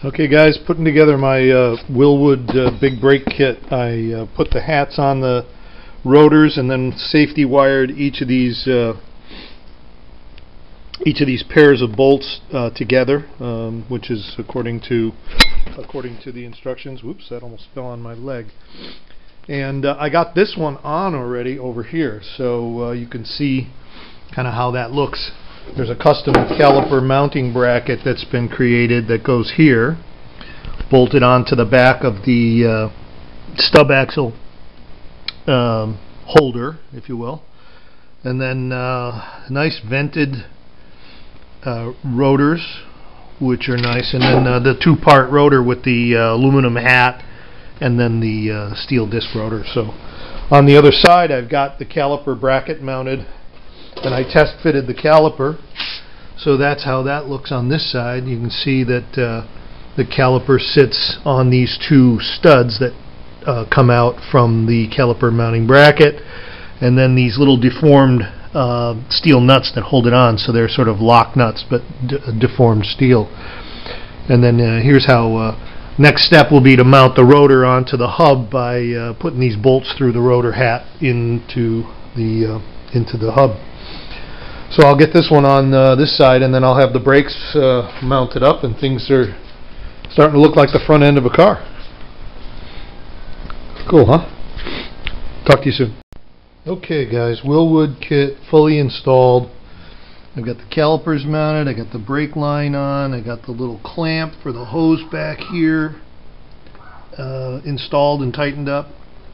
Okay guys, putting together my Wilwood big brake kit. I put the hats on the rotors and then safety wired each of these pairs of bolts together, which is according to the instructions. Whoops, that almost fell on my leg. And I got this one on already over here, so you can see kind of how that looks. There's a custom caliper mounting bracket that's been created that goes here, bolted onto the back of the stub axle holder, if you will. And then nice vented rotors, which are nice, and then the two-part rotor with the aluminum hat and then the steel disc rotor. So on the other side I've got the caliper bracket mounted, and I test fitted the caliper, so that's how that looks on this side. You can see that the caliper sits on these two studs that come out from the caliper mounting bracket, and then these little deformed steel nuts that hold it on, so they're sort of lock nuts but deformed steel. And then here's how next step will be to mount the rotor onto the hub by putting these bolts through the rotor hat into the hub. So I'll get this one on this side, and then I'll have the brakes mounted up, and things are starting to look like the front end of a car. Cool, huh? Talk to you soon. Okay guys, Wilwood kit fully installed. I've got the calipers mounted, I got the brake line on, I got the little clamp for the hose back here installed and tightened up.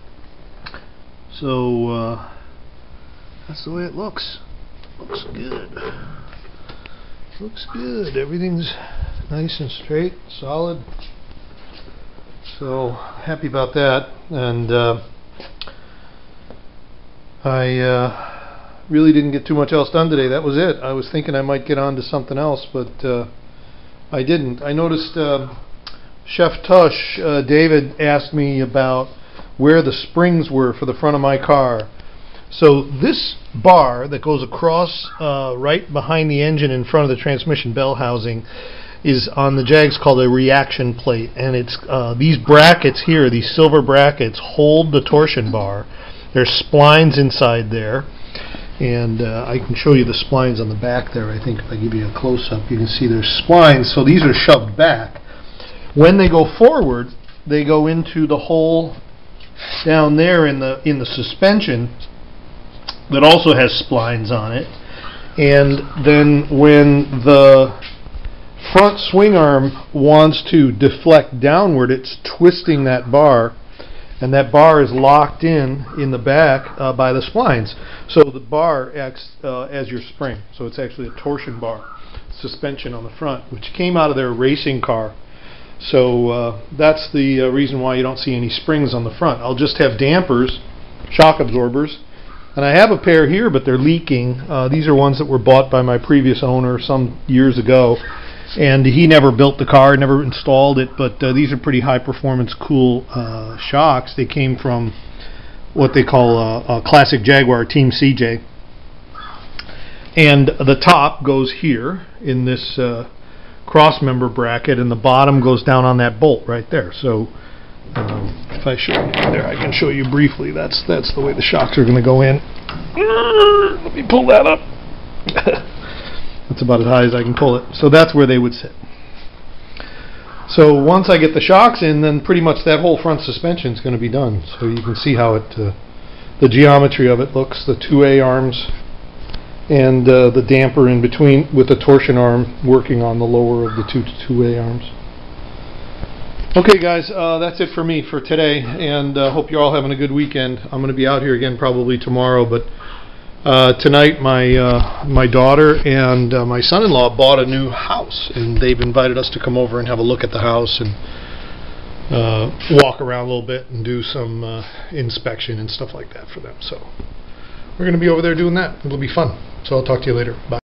So that's the way it looks. Looks good. Looks good. Everything's nice and straight, solid. So happy about that. And I really didn't get too much else done today. That was it. I was thinking I might get on to something else, but I didn't. I noticed Chef Tush, David, asked me about where the springs were for the front of my car. So this bar that goes across right behind the engine in front of the transmission bell housing is on the Jags called a reaction plate, and it's these brackets here, these silver brackets, hold the torsion bar. There's splines inside there, and I can show you the splines on the back there. I think if I give you a close-up you can see there's splines, so these are shoved back. When they go forward, they go into the hole down there in the suspension that also has splines on it. And then when the front swing arm wants to deflect downward, it's twisting that bar, and that bar is locked in the back by the splines. So the bar acts as your spring. So it's actually a torsion bar suspension on the front, which came out of their racing car. So that's the reason why you don't see any springs on the front. I'll just have dampers, shock absorbers. And I have a pair here, but they're leaking. These are ones that were bought by my previous owner some years ago, and he never built the car, never installed it, but these are pretty high performance, cool shocks. They came from what they call a classic Jaguar Team CJ. And the top goes here in this cross member bracket, and the bottom goes down on that bolt right there. So if I show you there, I can show you briefly. That's the way the shocks are going to go in. Let me pull that up. That's about as high as I can pull it. So that's where they would sit. So once I get the shocks in, then pretty much that whole front suspension is going to be done. So you can see how it, the geometry of it looks. The 2A arms and the damper in between with the torsion arm working on the lower of the 2A arms. Okay guys, that's it for me for today, and hope you're all having a good weekend. I'm going to be out here again probably tomorrow, but tonight my daughter and my son-in-law bought a new house, and they've invited us to come over and have a look at the house and walk around a little bit and do some inspection and stuff like that for them. So we're going to be over there doing that. It'll be fun. So I'll talk to you later. Bye.